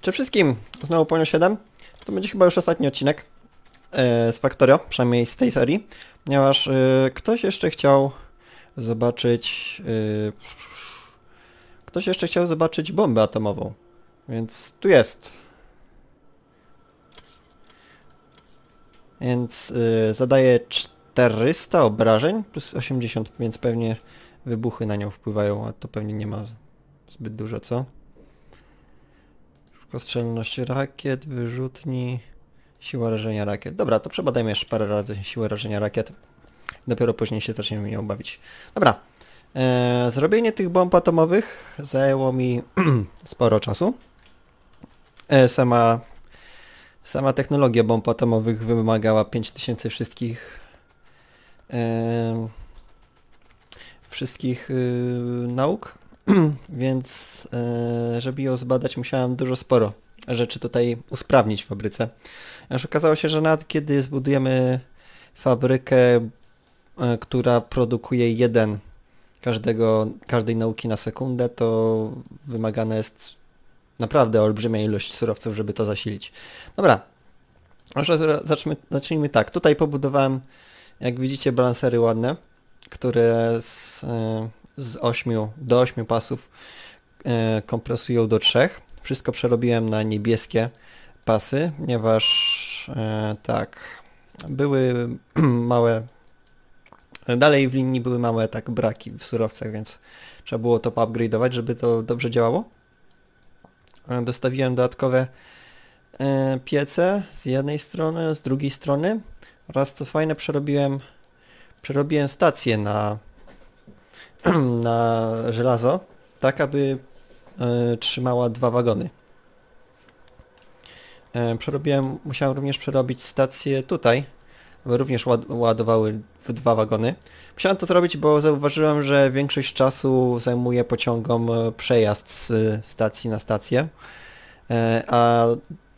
Cześć wszystkim, znowu Ponio 7. To będzie chyba już ostatni odcinek z Factorio, przynajmniej z tej serii, ponieważ ktoś jeszcze chciał zobaczyć bombę atomową, więc tu jest. Więc zadaje 400 obrażeń plus 80, więc pewnie wybuchy na nią wpływają, a to pewnie nie ma zbyt dużo, co? Szybkostrzelność rakiet, wyrzutni, siła rażenia rakiet. Dobra, to przebadajmy jeszcze parę razy siłę rażenia rakiet. Dopiero później się zaczniemy nią bawić. Dobra, zrobienie tych bomb atomowych zajęło mi sporo czasu. Sama technologia bomb atomowych wymagała 5000 wszystkich nauk, więc żeby ją zbadać, musiałem sporo rzeczy tutaj usprawnić w fabryce. Aż okazało się, że nawet kiedy zbudujemy fabrykę, która produkuje każdej nauki na sekundę, to wymagana jest naprawdę olbrzymia ilość surowców, żeby to zasilić. Dobra, może zacznijmy tak. Tutaj pobudowałem, jak widzicie, balansery ładne, które z 8 do 8 pasów kompresują do 3. Wszystko przerobiłem na niebieskie pasy, ponieważ tak, były małe, dalej w linii były małe braki w surowcach, więc trzeba było to upgrade'ować, żeby to dobrze działało. Dostawiłem dodatkowe piece z jednej strony, z drugiej strony oraz, co fajne, przerobiłem stację na żelazo, tak aby trzymała 2 wagony. Musiałem również przerobić stację tutaj, aby również ładowały w 2 wagony. Musiałem to zrobić, bo zauważyłem, że większość czasu zajmuje pociągom przejazd z stacji na stację, a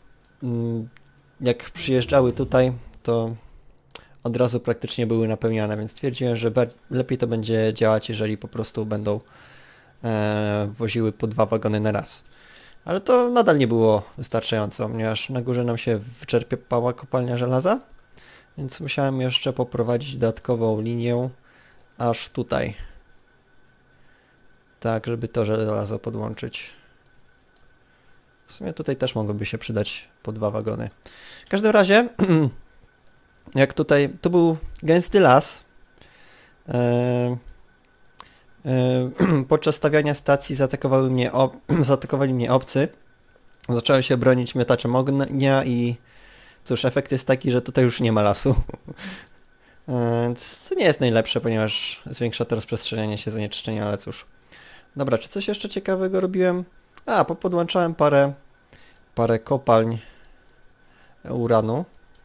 jak przyjeżdżały tutaj, to od razu praktycznie były napełniane, więc stwierdziłem, że lepiej to będzie działać, jeżeli po prostu będą woziły po 2 wagony na raz. Ale to nadal nie było wystarczająco, ponieważ na górze nam się wyczerpała kopalnia żelaza, więc musiałem jeszcze poprowadzić dodatkową linię aż tutaj. Tak, żeby to żelazo podłączyć. W sumie tutaj też mogłyby się przydać po 2 wagony. W każdym razie, jak tutaj, tu był gęsty las. Podczas stawiania stacji zaatakowali mnie obcy. Zacząłem się bronić miotaczem ognia i cóż, efekt jest taki, że tutaj już nie ma lasu. Więc to nie jest najlepsze, ponieważ zwiększa to rozprzestrzenianie się zanieczyszczenia, ale cóż. Dobra, czy coś jeszcze ciekawego robiłem? Podłączałem parę kopalń uranu.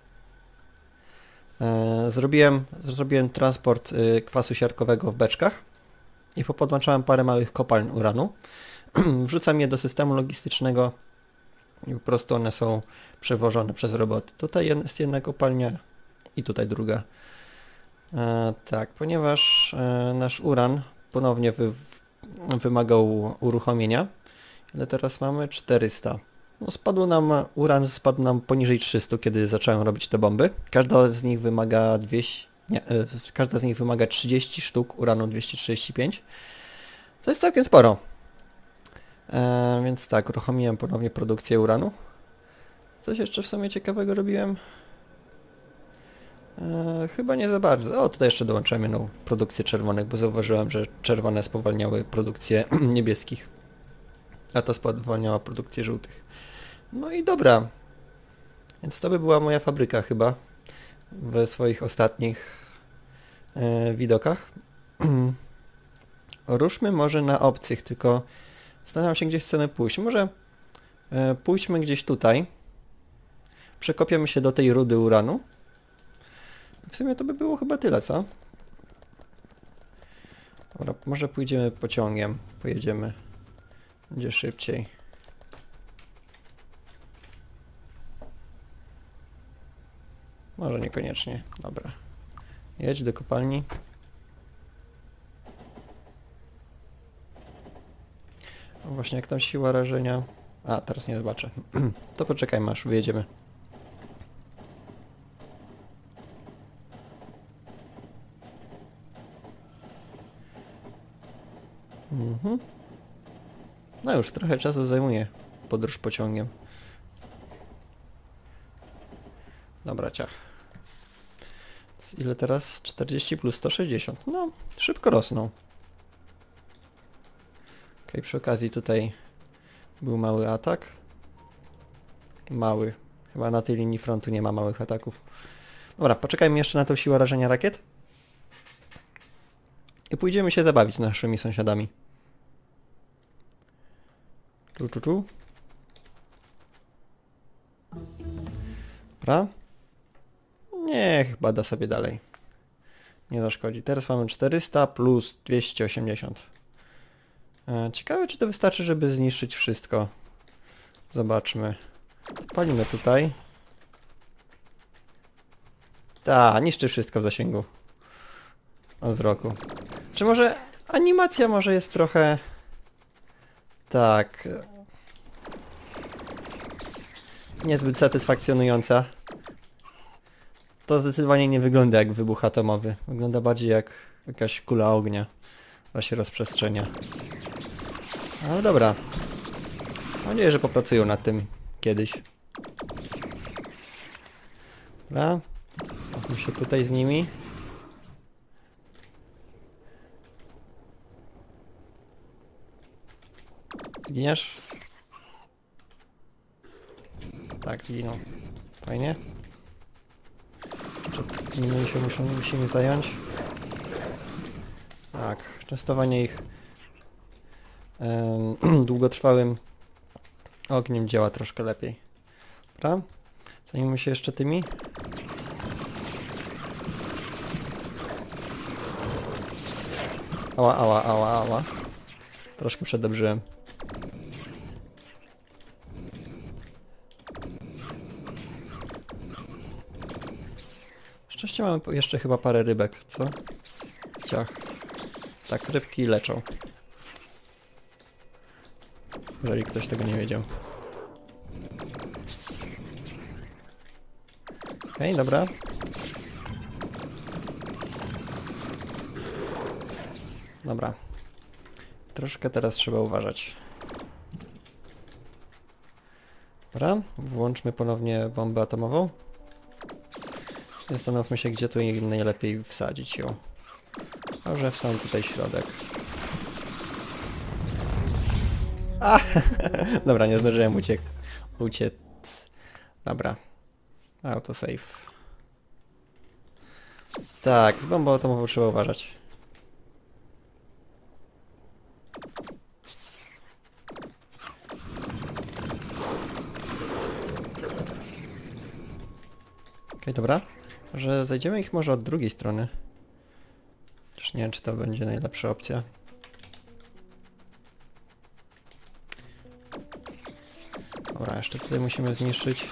Zrobiłem transport kwasu siarkowego w beczkach i podłączałem parę małych kopalń uranu. Wrzucam je do systemu logistycznego i po prostu one są przewożone przez roboty. Tutaj jest jedna kopalnia i tutaj druga. Tak, ponieważ nasz uran ponownie wymagał uruchomienia. Ile teraz mamy? 400. No spadł nam poniżej 300, kiedy zacząłem robić te bomby. Każda z nich wymaga 30 sztuk uranu 235, co jest całkiem sporo. Więc tak, uruchomiłem ponownie produkcję uranu. Coś jeszcze w sumie ciekawego robiłem? Chyba nie za bardzo. O, tutaj jeszcze dołączyłem jedną produkcję czerwonych, bo zauważyłem, że czerwone spowalniały produkcję niebieskich, a to spowalniała produkcję żółtych. No i dobra. Więc to by była moja fabryka chyba w swoich ostatnich widokach. Ruszmy może na obcych, tylko zastanawiam się, gdzie chcemy pójść. Może pójdźmy gdzieś tutaj. Przekopiemy się do tej rudy uranu. W sumie to by było chyba tyle, co? Dobra, może pójdziemy pociągiem. Pojedziemy. Będzie szybciej. Może niekoniecznie. Dobra. Jedź do kopalni. O, właśnie jak tam siła rażenia. A, teraz nie zobaczę. To poczekajmy, aż wyjedziemy. No już trochę czasu zajmuje podróż pociągiem. Dobra, ciach. Ile teraz? 40 plus 160. No, szybko rosną. Okej, przy okazji tutaj był mały atak. Mały. Chyba na tej linii frontu nie ma małych ataków. Dobra, poczekajmy jeszcze na tą siłę rażenia rakiet. I pójdziemy się zabawić z naszymi sąsiadami. Tu. Dobra. Niech bada sobie dalej. Nie zaszkodzi. Teraz mamy 400 plus 280. Ciekawe, czy to wystarczy, żeby zniszczyć wszystko. Zobaczmy. Palimy tutaj. Ta, niszczy wszystko w zasięgu wzroku. Czy może animacja może jest trochę... Tak... niezbyt satysfakcjonująca. To zdecydowanie nie wygląda jak wybuch atomowy. Wygląda bardziej jak jakaś kula ognia, która się rozprzestrzenia. Ale dobra. Mam nadzieję, że popracują nad tym kiedyś. Dobra. Bawmy się tutaj z nimi. Zginiesz? Tak, zginął. Fajnie. Nimi się musimy zająć. Tak, częstowanie ich długotrwałym ogniem działa troszkę lepiej. Dobra? Zajmijmy się jeszcze tymi. Ała. Troszkę przedobrzyłem. Szczęście mamy jeszcze chyba parę rybek, co? Ciach. Tak, rybki leczą. Jeżeli ktoś tego nie wiedział. Okej, dobra. Dobra. Troszkę teraz trzeba uważać. Dobra, włączmy ponownie bombę atomową. Zastanówmy się, gdzie tu najlepiej wsadzić ją. Może w sam tutaj środek. A! Dobra, nie zdążyłem uciec. Dobra. Autosave. Tak, z bombą atomową trzeba uważać. Okej, dobra. Że zajdziemy ich może od drugiej strony. Też nie wiem, czy to będzie najlepsza opcja. Dobra, jeszcze tutaj musimy zniszczyć.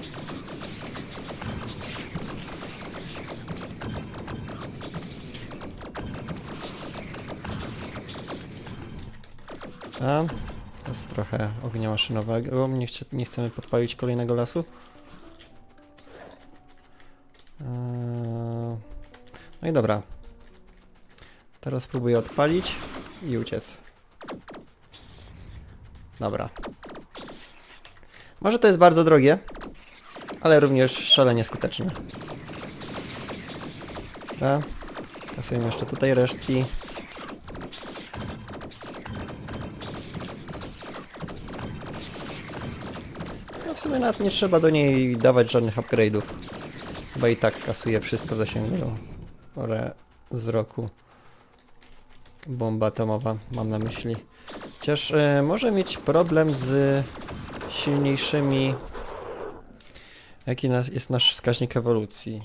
A, to jest trochę ognia maszynowego. Nie chcemy podpalić kolejnego lasu. No i dobra. Teraz spróbuję odpalić i uciec. Dobra. Może to jest bardzo drogie, ale również szalenie skuteczne. Dobra. Kasujemy jeszcze tutaj resztki. No w sumie nawet nie trzeba do niej dawać żadnych upgrade'ów. Chyba i tak kasuje wszystko w zasięgu wzroku. Bomba atomowa, mam na myśli. Chociaż może mieć problem z silniejszymi... Jaki jest nasz wskaźnik ewolucji?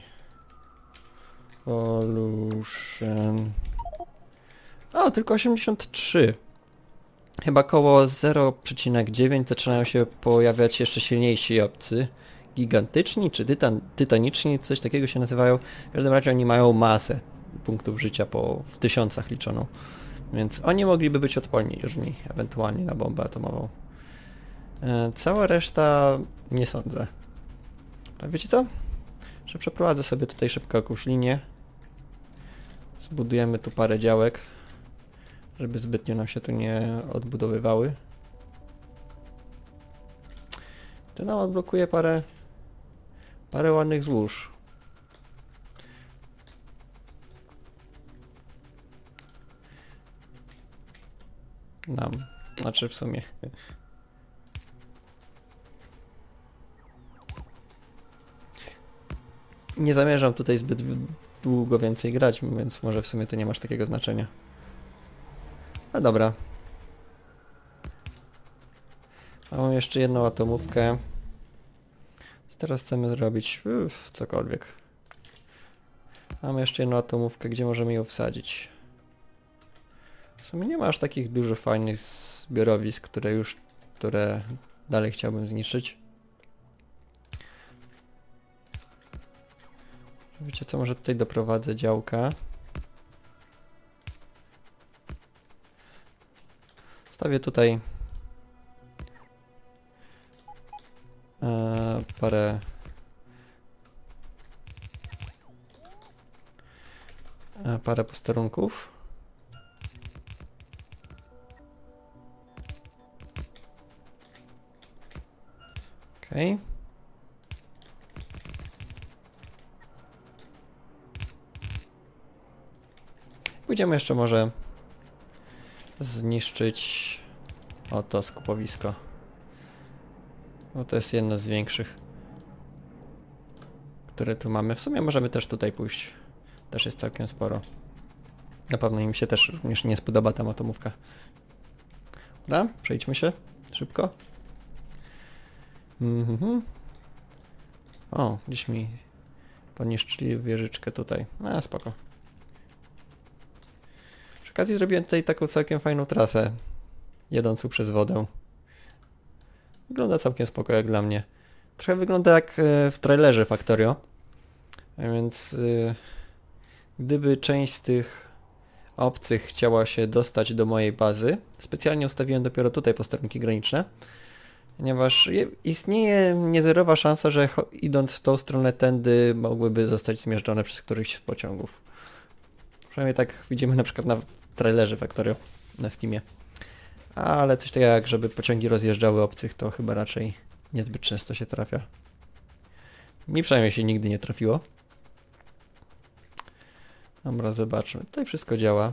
Evolution... O, tylko 83. Chyba koło 0,9 zaczynają się pojawiać jeszcze silniejsi obcy. Gigantyczni czy tytaniczni, coś takiego się nazywają. W każdym razie oni mają masę punktów życia w tysiącach liczoną. Więc oni mogliby być odporni już ewentualnie na bombę atomową. Cała reszta nie sądzę. A wiecie co? Że przeprowadzę sobie tutaj szybko jakąś linię. Zbudujemy tu parę działek, żeby zbytnio nam się tu nie odbudowywały. To nam odblokuje parę ładnych złóż. Znaczy w sumie. Nie zamierzam tutaj zbyt długo więcej grać, więc może w sumie to nie masz takiego znaczenia. No dobra. Mam jeszcze jedną atomówkę. Co teraz chcemy zrobić? Cokolwiek. Mamy jeszcze jedną atomówkę, gdzie możemy ją wsadzić. W sumie nie ma aż takich dużo fajnych zbiorowisk, które dalej chciałbym zniszczyć. Wiecie co, może tutaj doprowadzę działka. Stawię tutaj parę posterunków. Okej. Pójdziemy jeszcze może zniszczyć to skupowisko. Bo to jest jedno z większych, które tu mamy. W sumie możemy też tutaj pójść. Też jest całkiem sporo. Na pewno im się też również nie spodoba ta atomówka. Dobra, przejdźmy się szybko. O, gdzieś mi poniszczyli wieżyczkę tutaj. Spoko. Przy okazji zrobiłem tutaj taką całkiem fajną trasę, jadącą przez wodę. Wygląda całkiem spoko jak dla mnie. Trochę wygląda jak w trailerze Factorio. Więc gdyby część z tych obcych chciała się dostać do mojej bazy, specjalnie ustawiłem dopiero tutaj posterunki graniczne, ponieważ istnieje niezerowa szansa, że idąc w tą stronę tędy mogłyby zostać zmierzczone przez któryś z pociągów. Przynajmniej tak widzimy na przykład na trailerze Factorio na Steamie. Ale coś takiego jak żeby pociągi rozjeżdżały obcych, to chyba raczej niezbyt często się trafia. Mi przynajmniej się nigdy nie trafiło. Dobra, zobaczmy. Tutaj wszystko działa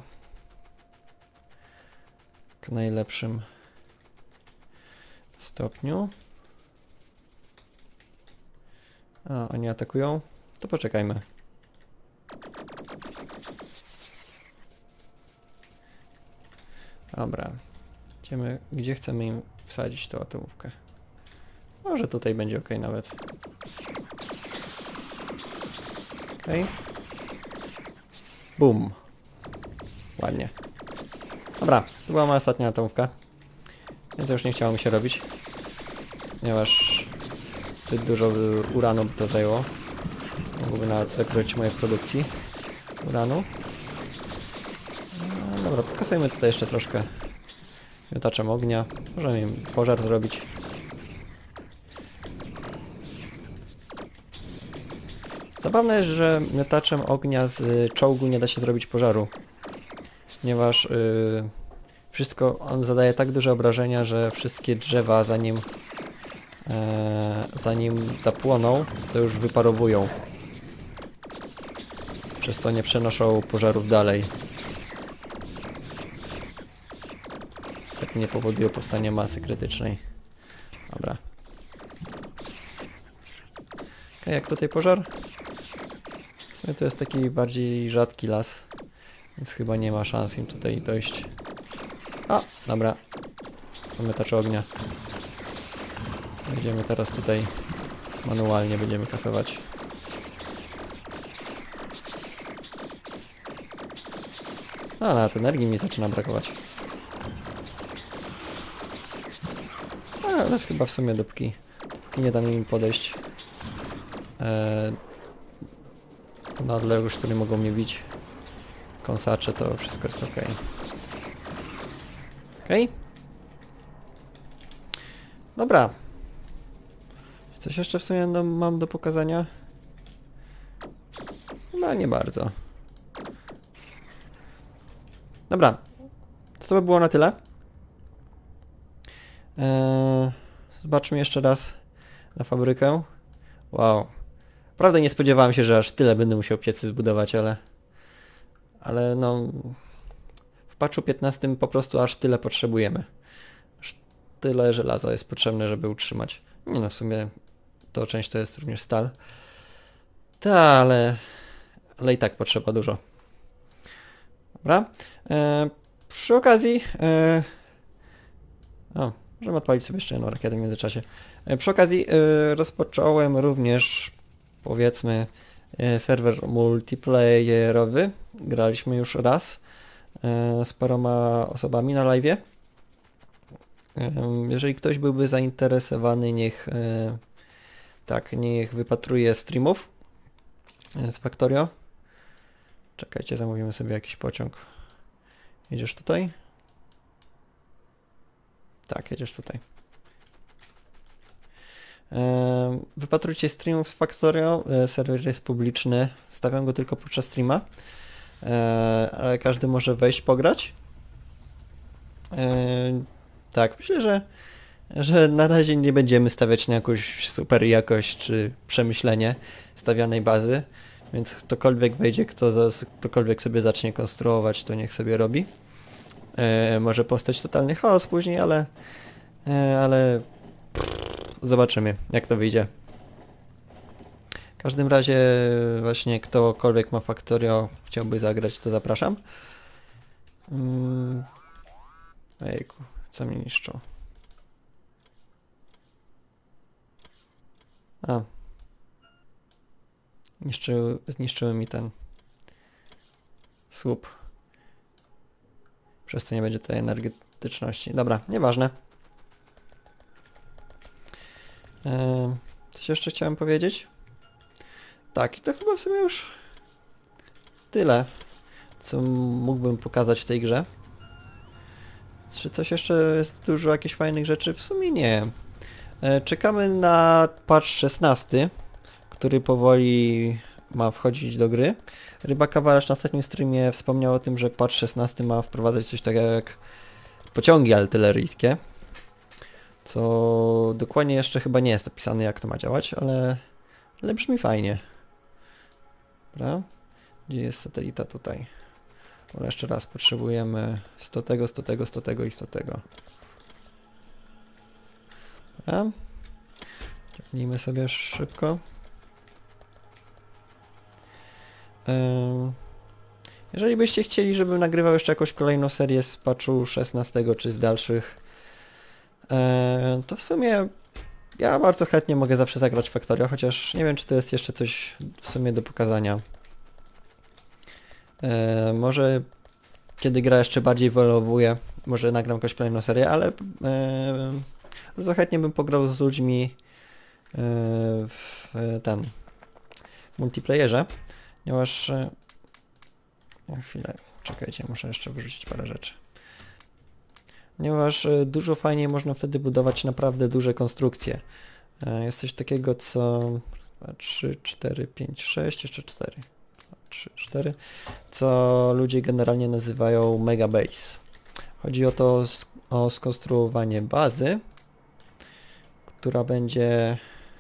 w najlepszym stopniu. Oni atakują? To poczekajmy. Dobra. Idziemy, gdzie chcemy im wsadzić tą atomówkę. Może tutaj będzie ok nawet. Okej. Bum. Ładnie. Dobra, to była moja ostatnia atomówka. Więc już nie chciało mi się robić. Ponieważ zbyt dużo uranu by to zajęło. Mogłoby nawet zakroczyć mojej produkcji uranu. No, dobra, pokasujmy tutaj jeszcze troszkę miotaczem ognia. Możemy im pożar zrobić. Zabawne jest, że miotaczem ognia z czołgu nie da się zrobić pożaru. Ponieważ wszystko, on zadaje tak duże obrażenia, że wszystkie drzewa zanim zapłoną, to już wyparowują. Przez co nie przenoszą pożarów dalej. Tak nie powodują powstania masy krytycznej. Dobra. Okej, jak tutaj pożar? W sumie to jest taki bardziej rzadki las, więc chyba nie ma szans im tutaj dojść. O, dobra. Mamy tarczę ognia. Będziemy teraz tutaj manualnie będziemy kasować. Nawet energii mi zaczyna brakować. Ale chyba w sumie dopóki nie dam im podejść na odległość, który mogą mnie bić kąsacze, to wszystko jest ok. Ok? Dobra. Coś jeszcze w sumie mam do pokazania? No nie bardzo. Dobra. To by było na tyle. Zobaczmy jeszcze raz na fabrykę. Wow. Prawda nie spodziewałem się, że aż tyle będę musiał piecy zbudować, ale no w patchu 15 po prostu aż tyle potrzebujemy. Aż tyle żelaza jest potrzebne, żeby utrzymać. Nie no, w sumie to część to jest również stal. Ale i tak potrzeba dużo. Dobra. Przy okazji możemy odpalić sobie jeszcze jedną rakietę w międzyczasie. Przy okazji rozpocząłem również, powiedzmy, serwer multiplayerowy. Graliśmy już raz z paroma osobami na live'ie. Jeżeli ktoś byłby zainteresowany, niech wypatruje streamów z Factorio. Czekajcie, zamówimy sobie jakiś pociąg. Jedziesz tutaj? Tak, jedziesz tutaj. Wypatrujcie streamów z Factorio. Serwer jest publiczny. Stawiam go tylko podczas streama. Ale każdy może wejść, pograć. Tak, myślę, że na razie nie będziemy stawiać na jakąś super jakość czy przemyślenie stawianej bazy. Więc ktokolwiek wejdzie, ktokolwiek sobie zacznie konstruować, to niech sobie robi. Może powstać totalny chaos później, ale zobaczymy, jak to wyjdzie. W każdym razie właśnie ktokolwiek ma Factorio, chciałby zagrać, to zapraszam. Ejku, co mi niszczą? Zniszczyły mi ten słup. Przez to nie będzie tej energetyczności. Dobra, nieważne. Coś jeszcze chciałem powiedzieć? Tak, i to chyba w sumie już tyle, co mógłbym pokazać w tej grze. Czy coś jeszcze jest dużo jakichś fajnych rzeczy? W sumie nie. Czekamy na patch 16, który powoli ma wchodzić do gry. Ryba Kawalerz na ostatnim streamie wspomniał o tym, że patch 16 ma wprowadzać coś takiego jak pociągi artyleryjskie. Co dokładnie jeszcze chyba nie jest opisane, jak to ma działać, ale brzmi fajnie. Dobra. Gdzie jest satelita? Tutaj. Ale jeszcze raz potrzebujemy 100 tego, 100 tego, 100 tego i 100 tego. Dobra. Ciągnijmy sobie szybko. Jeżeli byście chcieli, żebym nagrywał jeszcze jakąś kolejną serię z patchu 16 czy z dalszych, to w sumie ja bardzo chętnie mogę zawsze zagrać w Factorio, chociaż nie wiem, czy to jest jeszcze coś w sumie do pokazania. Może kiedy gra jeszcze bardziej ewoluuje, może nagram jakąś kolejną serię, ale bardzo chętnie bym pograł z ludźmi w ten multiplayerze, ponieważ chwilę, czekajcie, muszę jeszcze wyrzucić parę rzeczy. Ponieważ dużo fajniej można wtedy budować naprawdę duże konstrukcje. Jest coś takiego, co 3, 4, 5, 6, jeszcze 4. 3, 4, co ludzie generalnie nazywają mega base. Chodzi o skonstruowanie bazy, która będzie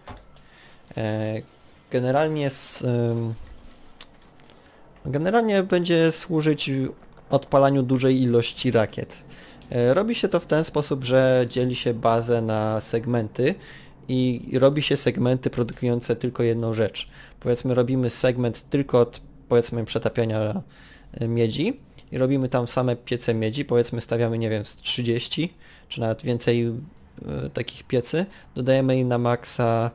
generalnie będzie służyć odpalaniu dużej ilości rakiet. Robi się to w ten sposób, że dzieli się bazę na segmenty i robi się segmenty produkujące tylko jedną rzecz. Powiedzmy, robimy segment tylko od, powiedzmy, przetapiania miedzi i robimy tam same piece miedzi, powiedzmy stawiamy, nie wiem, z 30 czy nawet więcej takich piecy, dodajemy im na maksa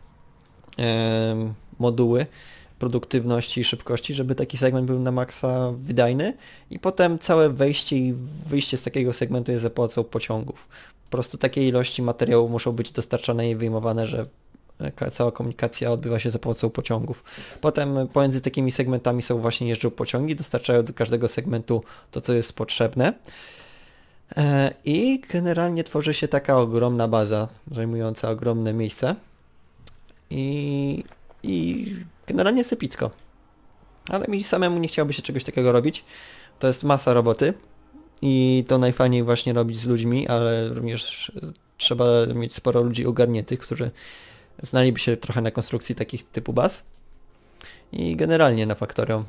moduły produktywności i szybkości, żeby taki segment był na maksa wydajny i potem całe wejście i wyjście z takiego segmentu jest za pomocą pociągów. Po prostu takiej ilości materiału muszą być dostarczane i wyjmowane, że cała komunikacja odbywa się za pomocą pociągów. Potem pomiędzy takimi segmentami są właśnie jeżdżą pociągi, dostarczają do każdego segmentu to, co jest potrzebne. I generalnie tworzy się taka ogromna baza, zajmująca ogromne miejsce. I generalnie jest epicko. Ale mi samemu nie chciałoby się czegoś takiego robić. To jest masa roboty i to najfajniej właśnie robić z ludźmi, ale również trzeba mieć sporo ludzi ogarniętych, którzy znaliby się trochę na konstrukcji takich typu baz. I generalnie na Factorio.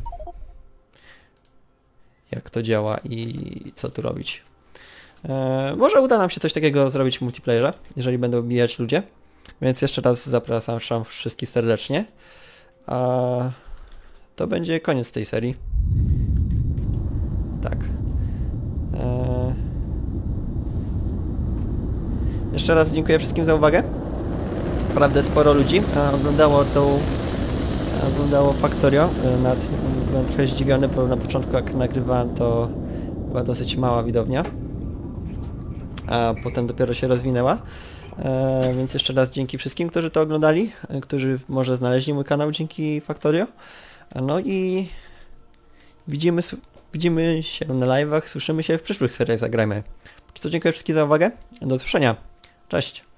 Jak to działa i co tu robić. Może uda nam się coś takiego zrobić w multiplayerze, jeżeli będą wbijać ludzie. Więc jeszcze raz zapraszam wszystkich serdecznie. A to będzie koniec tej serii. Tak. Jeszcze raz dziękuję wszystkim za uwagę. Naprawdę sporo ludzi oglądało Factorio. Byłem trochę zdziwiony, bo na początku jak nagrywałem, to była dosyć mała widownia. A potem dopiero się rozwinęła. Więc jeszcze raz dzięki wszystkim, którzy to oglądali, którzy może znaleźli mój kanał dzięki Factorio. No i widzimy się na live'ach, słyszymy się w przyszłych seriach Zagrajmy. Póki co dziękuję wszystkim za uwagę, do usłyszenia. Cześć!